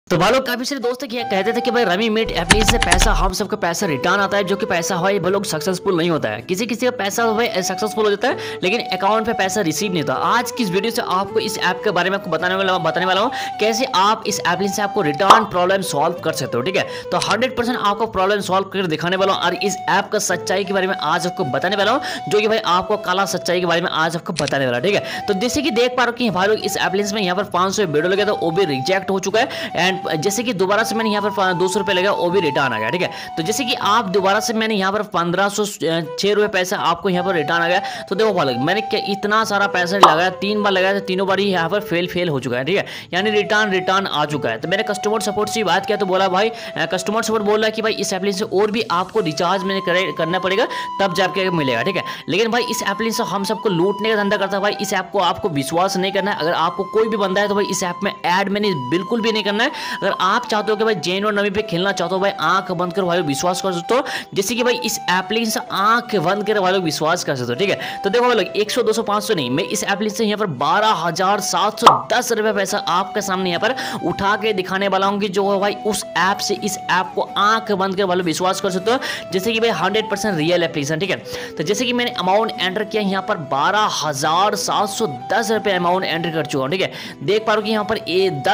तो भाई लोग काफी सारे दोस्त क्या कहते थे कि भाई रमीमेट एप्लीकेशन से पैसा हम सबको पैसा रिटर्न आता है, जो कि पैसा है वो लोग सक्सेसफुल नहीं होता है। किसी किसी का पैसा भाई सक्सेसफुल हो जाता है लेकिन अकाउंट पे पैसा रिसीव नहीं होता। आज की इस वीडियो से आपको इस ऐप के बारे में आपको बताने वाला हूँ कैसे आप इस एप्लीकेशन से आपको रिटर्न प्रॉब्लम सॉल्व कर सकते हो। ठीक है, तो 100% आपको प्रॉब्लम सॉल्व कर दिखाने वाला हूँ और इस ऐप का सच्चाई के बारे में आज आपको बताने वाला हूँ, जो कि भाई आपको काला सच्चाई के बारे में आज आपको बताने वाला। ठीक है, तो जैसे कि देख पा रहे हो कि भाई लोग इस एप्लीकेशन में यहाँ पर 500 वीडियो लगे, तो वो भी रिजेक्ट हो चुका है। एंड जैसे कि दोबारा से मैंने यहाँ पर 200 रुपये लगा, वो भी रिटर्न आ गया। ठीक है, तो जैसे कि आप दोबारा से मैंने यहाँ पर 1506 रुपये पैसा आपको यहाँ पर रिटर्न आ गया। तो देखो भाई मैंने इतना सारा पैसा लगाया, 3 बार लगाया, तो तीनों बार ही यहाँ पर फेल हो चुका है। ठीक है, यानी रिटर्न आ चुका है। तो मैंने कस्टमर सपोर्ट से बात किया तो बोला भाई कस्टमर सपोर्ट बोल रहा है कि भाई इस एप्लीकेशन से और भी आपको रिचार्ज मैंने करना पड़ेगा तब जाके मिलेगा। ठीक है, लेकिन भाई इस एप्लीकेशन हम सबको लूटने का धंधा करता है। भाई इस ऐप को आपको विश्वास नहीं करना है। अगर आपको कोई भी बंदा है तो भाई इस ऐप में ऐड मैंने बिल्कुल भी नहीं करना है। अगर आप चाहते हो कि भाई जेन और नवी पे खेलना चाहते हो, भाई आंख बंद कर भाई विश्वास कर सकते हो। जैसे कि भाई इस एप्लीकेशन से आंख बंद कर भाई लोग विश्वास कर सकते हो। ठीक है, तो देखो भाई लोग 100 200 500 नहीं, मैं इस एप्लीकेशन से यहाँ पर 12,710 रुपये पैसा आपके सामने यहाँ पर उठा के दिखाने वाला हूँ कि जो भाई उस ऐप से इस ऐप को आंख बंद कर वाले विश्वास कर सकते हो। जैसे कि भाई 100% रियल एप्लीकेशन। ठीक है, तो जैसे कि मैंने अमाउंट एंटर किया यहाँ पर 12,710 रुपये अमाउंट एंटर कर चुका हूँ। ठीक है, देख पा रहे हो कि यहाँ पर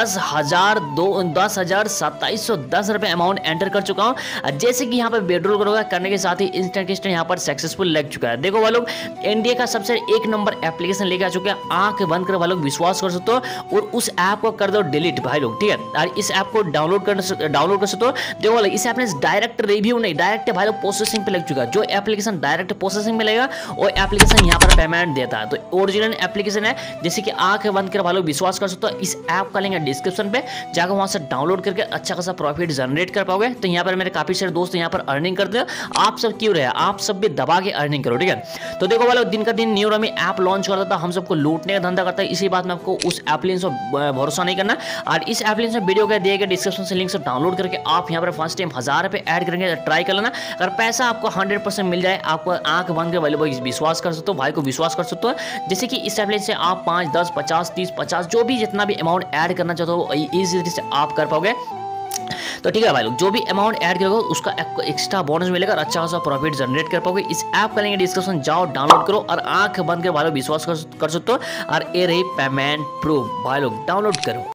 10,2710 रुपये अमाउंट एंटर कर चुका हूँ। जैसे कि यहाँ पर विड्रॉल करोगे करने के साथ ही इंस्टेंट यहाँ पर सक्सेसफुल लग चुका है। देखो भाई लोग इंडिया का सबसे 1 नंबर एप्लीकेशन लेके आ चुके हैं। आंख बंद कर भाई लोग विश्वास कर सकते हो और उस ऐप को कर दो डिलीट भाई लोग। ठीक है, और इस ऐप को डाउनलोड कर सकते हो। देखो भाई इस ऐप ने डायरेक्ट रिव्यू नहीं, डायरेक्ट भाई लोग प्रोसेसिंग पे लग चुका है। जो एप्लीकेशन डायरेक्ट प्रोसेसिंग में लगेगा वो एप्लीकेशन यहाँ पर पेमेंट देता है। तो ओरिजिनल एप्लीकेशन है, जैसे कि आंख बंद कर भाई लोग विश्वास कर सकते हो। इस ऐप का लिंक है डिस्क्रिप्शन पे, जाकर वहां से डाउनलोड करके अच्छा खासा प्रॉफिट जनरेट कर पाओगे। तो यहाँ पर मेरे काफी सारे दोस्त यहाँ पर अर्निंग करते हैं। आप सब क्यों रहे, आप सब भी दबा के अर्निंग करो। ठीक है, तो देखो वालों दिन का दिन न्यू रमी ऐप लॉन्च करता था, हम सबको लूटने का धंधा करता है। इसी बात में आपको उस एप्लीकेशन से भरोसा नहीं करना। और इस एप्लीकेशन वीडियो के दिए गए डिस्क्रिप्शन से लिंक से डाउनलोड करके आप यहाँ पर फर्स्ट टाइम 1000 रुपये ऐड करेंगे, ट्राई कर लेना। अगर पैसा आपको 100% मिल जाए, आपको आंख बंद के वाले विश्वास कर सकते हो, भाई को विश्वास कर सकते हो। जैसे कि इस एप्लीकेशन से आप 5 10 50 30 50 जो भी जितना भी अमाउंट ऐड करना चाहते हो इजीली से आप कर पाओगे। तो ठीक है भाई लोग, जो भी अमाउंट ऐड करोगे उसका एक्स्ट्रा बोनस मिलेगा और अच्छा खासा प्रॉफिट जनरेट कर पाओगे। इस ऐप का लिंक डिस्क्रिप्शन, जाओ डाउनलोड करो और आंख बंद कर भाई लोग विश्वास कर सकते हो। और ये रही पेमेंट प्रूफ, भाई लोग डाउनलोड करो।